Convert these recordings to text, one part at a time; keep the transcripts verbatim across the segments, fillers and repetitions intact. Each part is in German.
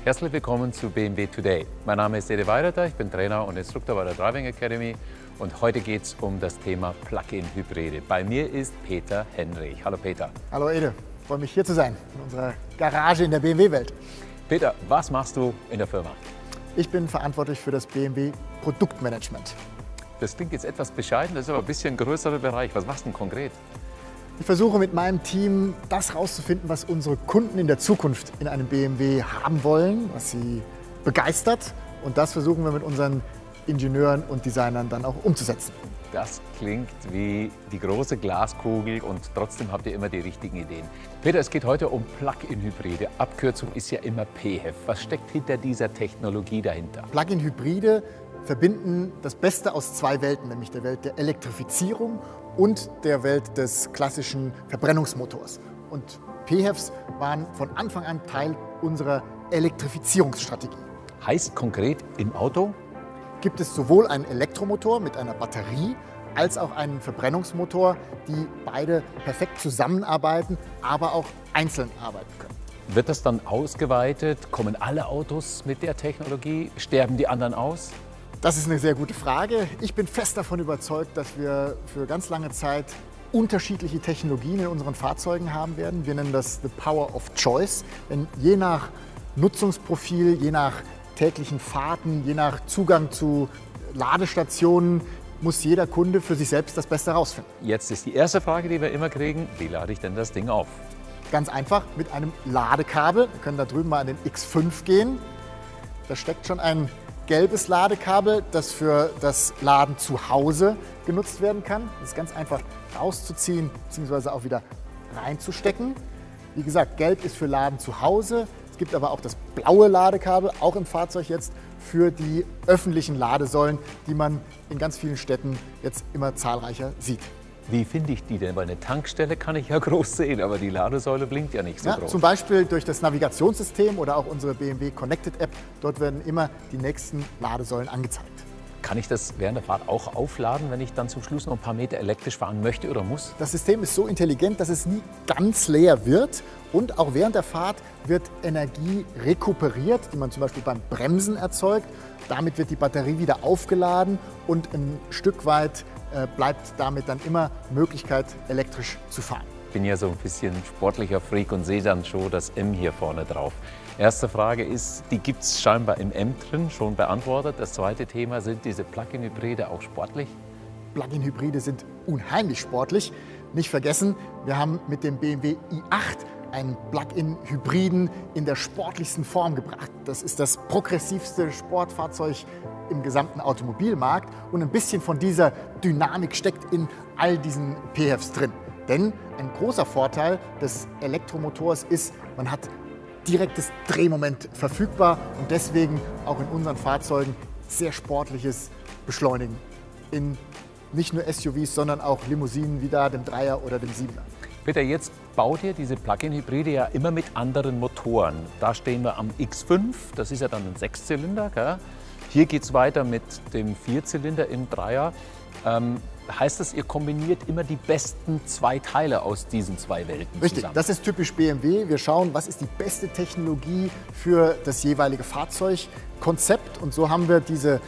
Herzlich willkommen zu B M W Today. Mein Name ist Ede Weireter, ich bin Trainer und Instruktor bei der Driving Academy und heute geht es um das Thema Plug-in-Hybride. Bei mir ist Peter Henrich. Hallo Peter. Hallo Ede, ich freue mich hier zu sein, in unserer Garage in der B M W-Welt. Peter, was machst du in der Firma? Ich bin verantwortlich für das B M W Produktmanagement. Das klingt jetzt etwas bescheiden, das ist aber ein bisschen ein größerer Bereich. Was machst du denn konkret? Ich versuche mit meinem Team das herauszufinden, was unsere Kunden in der Zukunft in einem B M W haben wollen, was sie begeistert. Und das versuchen wir mit unseren Ingenieuren und Designern dann auch umzusetzen. Das klingt wie die große Glaskugel und trotzdem habt ihr immer die richtigen Ideen. Peter, es geht heute um Plug-in-Hybride. Abkürzung ist ja immer P H E V. Was steckt hinter dieser Technologie dahinter? Plug-in-Hybride verbinden das Beste aus zwei Welten, nämlich der Welt der Elektrifizierung und der Welt des klassischen Verbrennungsmotors. Und P H E Vs waren von Anfang an Teil unserer Elektrifizierungsstrategie. Heißt konkret im Auto? Gibt es sowohl einen Elektromotor mit einer Batterie als auch einen Verbrennungsmotor, die beide perfekt zusammenarbeiten, aber auch einzeln arbeiten können. Wird das dann ausgeweitet? Kommen alle Autos mit der Technologie? Sterben die anderen aus? Das ist eine sehr gute Frage. Ich bin fest davon überzeugt, dass wir für ganz lange Zeit unterschiedliche Technologien in unseren Fahrzeugen haben werden. Wir nennen das the power of choice. Denn je nach Nutzungsprofil, je nach täglichen Fahrten, je nach Zugang zu Ladestationen muss jeder Kunde für sich selbst das Beste herausfinden. Jetzt ist die erste Frage, die wir immer kriegen: Wie lade ich denn das Ding auf? Ganz einfach mit einem Ladekabel. Wir können da drüben mal an den X fünf gehen. Da steckt schon ein gelbes Ladekabel, das für das Laden zu Hause genutzt werden kann. Das ist ganz einfach rauszuziehen bzw. auch wieder reinzustecken. Wie gesagt, gelb ist für Laden zu Hause. Es gibt aber auch das blaue Ladekabel, auch im Fahrzeug jetzt, für die öffentlichen Ladesäulen, die man in ganz vielen Städten jetzt immer zahlreicher sieht. Wie finde ich die denn? Weil eine Tankstelle kann ich ja groß sehen, aber die Ladesäule blinkt ja nicht so Ja, groß. zum Beispiel durch das Navigationssystem oder auch unsere B M W Connected App. Dort werden immer die nächsten Ladesäulen angezeigt. Kann ich das während der Fahrt auch aufladen, wenn ich dann zum Schluss noch ein paar Meter elektrisch fahren möchte oder muss? Das System ist so intelligent, dass es nie ganz leer wird. Und auch während der Fahrt wird Energie rekuperiert, die man zum Beispiel beim Bremsen erzeugt. Damit wird die Batterie wieder aufgeladen und ein Stück weit äh, bleibt damit dann immer Möglichkeit, elektrisch zu fahren. Ich bin ja so ein bisschen sportlicher Freak und sehe dann schon das M hier vorne drauf. Erste Frage ist, die gibt es scheinbar im M drin, schon beantwortet. Das zweite Thema, sind diese Plug-in-Hybride auch sportlich? Plug-in-Hybride sind unheimlich sportlich. Nicht vergessen, wir haben mit dem B M W i acht einen Plug-in-Hybriden in der sportlichsten Form gebracht. Das ist das progressivste Sportfahrzeug im gesamten Automobilmarkt und ein bisschen von dieser Dynamik steckt in all diesen P H E Vs drin. Denn ein großer Vorteil des Elektromotors ist, man hat direktes Drehmoment verfügbar und deswegen auch in unseren Fahrzeugen sehr sportliches Beschleunigen in nicht nur S U Vs, sondern auch Limousinen wie da dem Dreier oder dem Siebener. Peter, jetzt baut ihr diese Plug-in-Hybride ja immer mit anderen Motoren. Da stehen wir am X fünf, das ist ja dann ein Sechszylinder. Gell? Hier geht es weiter mit dem Vierzylinder im Dreier. Ähm, heißt das, ihr kombiniert immer die besten zwei Teile aus diesen zwei Welten Richtig, zusammen? Das ist typisch B M W. Wir schauen, was ist die beste Technologie für das jeweilige Fahrzeugkonzept. Und so haben wir diese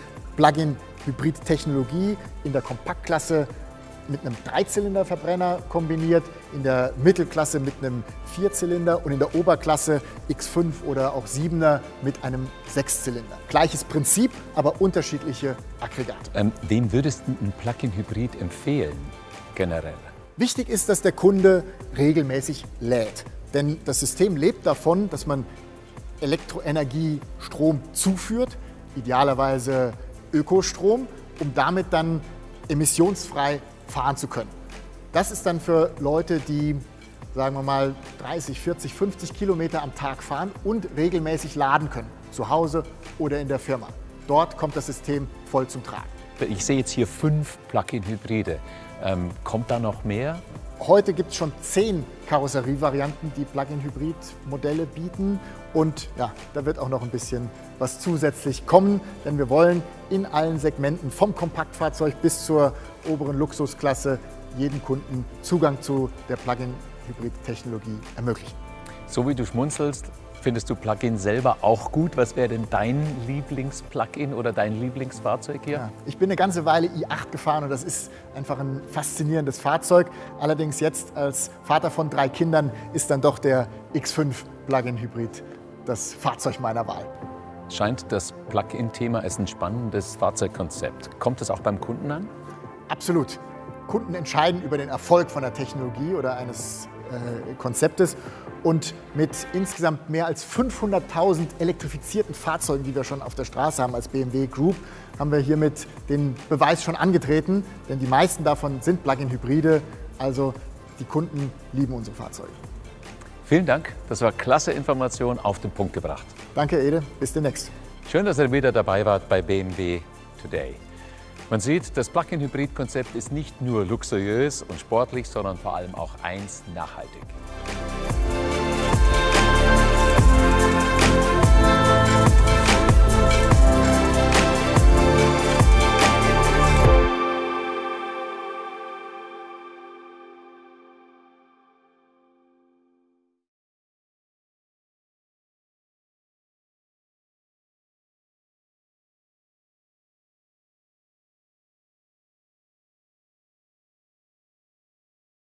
Plug-in-Hybrid-Technologie in der Kompaktklasse mit einem Dreizylinder-Verbrenner kombiniert, in der Mittelklasse mit einem Vierzylinder und in der Oberklasse X fünf oder auch Siebener mit einem Sechszylinder. Gleiches Prinzip, aber unterschiedliche Aggregate. Ähm, wem würdest du ein Plug-in-Hybrid empfehlen, generell? Wichtig ist, dass der Kunde regelmäßig lädt. Denn das System lebt davon, dass man Elektroenergie, Strom zuführt, idealerweise Ökostrom, um damit dann emissionsfrei fahren zu können. Das ist dann für Leute, die, sagen wir mal, dreißig, vierzig, fünfzig Kilometer am Tag fahren und regelmäßig laden können, zu Hause oder in der Firma. Dort kommt das System voll zum Tragen. Ich sehe jetzt hier fünf Plug-in-Hybride. Ähm, kommt da noch mehr? Heute gibt es schon zehn Karosserievarianten, die Plug-in-Hybrid-Modelle bieten. Und ja, da wird auch noch ein bisschen was zusätzlich kommen, denn wir wollen in allen Segmenten vom Kompaktfahrzeug bis zur oberen Luxusklasse jedem Kunden Zugang zu der Plug-in-Hybrid-Technologie ermöglichen. So wie du schmunzelst, Findest du Plug-in selber auch gut? Was wäre denn dein Lieblings-Plug-in oder dein Lieblingsfahrzeug hier? Ja, ich bin eine ganze Weile i acht gefahren und das ist einfach ein faszinierendes Fahrzeug. Allerdings jetzt als Vater von drei Kindern ist dann doch der X fünf Plug-in Hybrid das Fahrzeug meiner Wahl. Scheint das Plug-in-Thema ist ein spannendes Fahrzeugkonzept. Kommt es auch beim Kunden an? Absolut. Kunden entscheiden über den Erfolg von der Technologie oder eines äh, Konzeptes. Und mit insgesamt mehr als fünfhunderttausend elektrifizierten Fahrzeugen, die wir schon auf der Straße haben als B M W Group, haben wir hiermit den Beweis schon angetreten. Denn die meisten davon sind Plug-in-Hybride. Also die Kunden lieben unsere Fahrzeuge. Vielen Dank. Das war klasse Information auf den Punkt gebracht. Danke, Ede. Bis demnächst. Schön, dass ihr wieder dabei wart bei B M W Today. Man sieht, das Plug-in-Hybrid-Konzept ist nicht nur luxuriös und sportlich, sondern vor allem auch eins nachhaltig.